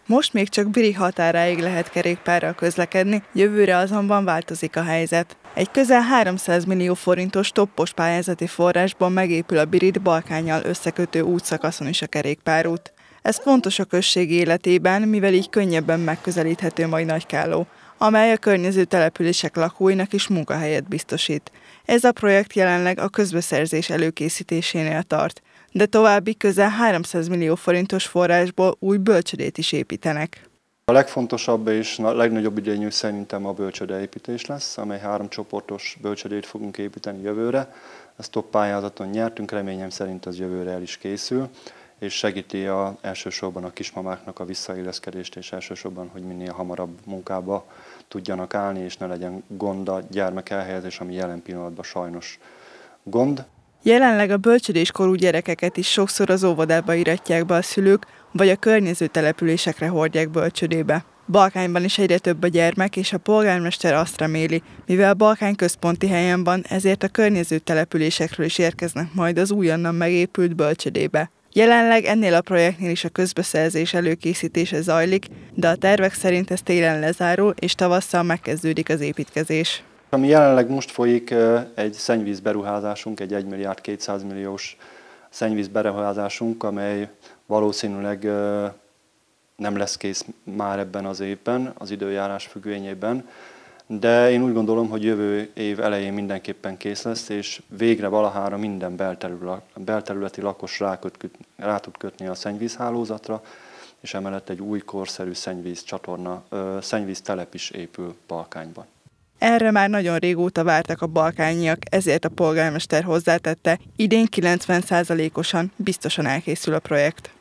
Most még csak Biri határáig lehet kerékpárral közlekedni, jövőre azonban változik a helyzet. Egy közel 300 millió forintos toppos pályázati forrásból megépül a Birit Balkánnyal összekötő útszakaszon is a kerékpárút. Ez fontos a község életében, mivel így könnyebben megközelíthető majd Nagykálló, amely a környező települések lakóinak is munkahelyet biztosít. Ez a projekt jelenleg a közbeszerzés előkészítésénél tart, de további közel 300 millió forintos forrásból új bölcsödét is építenek. A legfontosabb és legnagyobb igényű szerintem a bölcsődeépítés lesz, amely 3 csoportos bölcsödét fogunk építeni jövőre. Ezt top pályázaton nyertünk, reményem szerint az jövőre el is készül, és segíti elsősorban a kismamáknak a visszailleszkedést, és elsősorban, hogy minél hamarabb munkába tudjanak állni, és ne legyen gond a gyermek elhelyezés, ami jelen pillanatban sajnos gond. Jelenleg a bölcsödéskorú gyerekeket is sokszor az óvodába iratják be a szülők, vagy a környező településekre hordják bölcsödébe. Balkányban is egyre több a gyermek, és a polgármester azt reméli, mivel Balkány központi helyen van, ezért a környező településekről is érkeznek majd az újonnan megépült bölcsödébe. Jelenleg ennél a projektnél is a közbeszerzés előkészítése zajlik, de a tervek szerint ez télen lezárul, és tavasszal megkezdődik az építkezés. Ami jelenleg most folyik, egy szennyvíz beruházásunk, egy 1 milliárd 200 milliós szennyvíz beruházásunk, amely valószínűleg nem lesz kész már ebben az évben, az időjárás függvényében, de én úgy gondolom, hogy jövő év elején mindenképpen kész lesz, és végre valahára minden belterületi lakos rá tud kötni a szennyvízhálózatra, és emellett egy új korszerű szennyvíztelep is épül Balkányban. Erre már nagyon régóta vártak a balkányiak, ezért a polgármester hozzátette, idén 90%-osan biztosan elkészül a projekt.